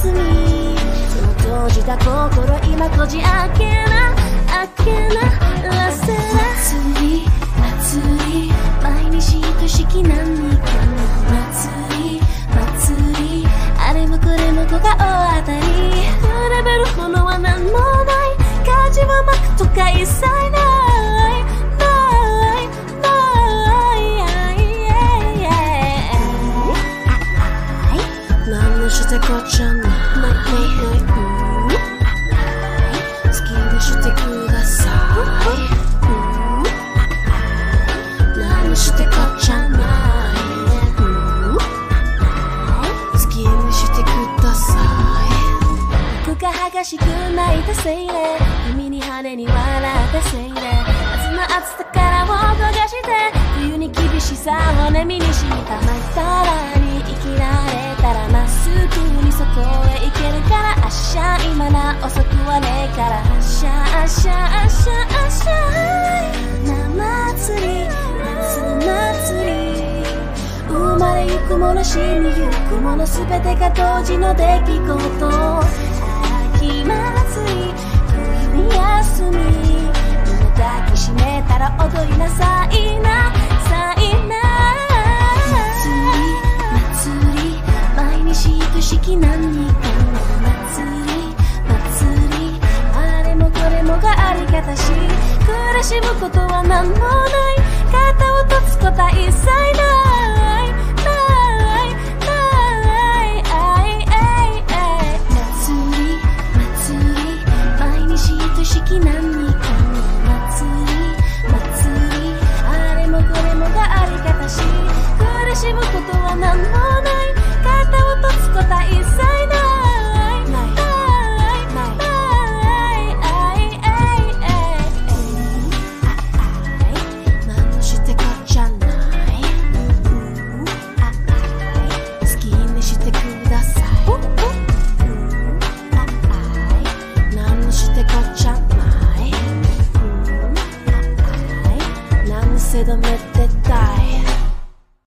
休み、その閉じた心今こじ開けならせな。祭り毎日愛しき何かの祭り、あれもこれも子が大当たり、比べるものは何もない、価値をまくとか一切ない何もしてこっちゃない好きにしてください何もしてこっちゃない好きにしてください。僕が剥がしく泣いたせいで、君に羽に笑ったせいで、夏の暑さからを焦がして、冬に厳しさをね身に染みた。またらに生きられたらまっすぐにそこへ行けるから、明日今な遅くはねえから、明日夏祭り、夏の祭り、生まれゆくもの死にゆくもの全てが同時の出来事。秋祭り、冬に休み、胸抱きしめたら踊りなさいな祭り毎日愛しき何かの祭り、あれもこれもがありがたし、苦しむことは何もない、肩を落とすことは一切ない。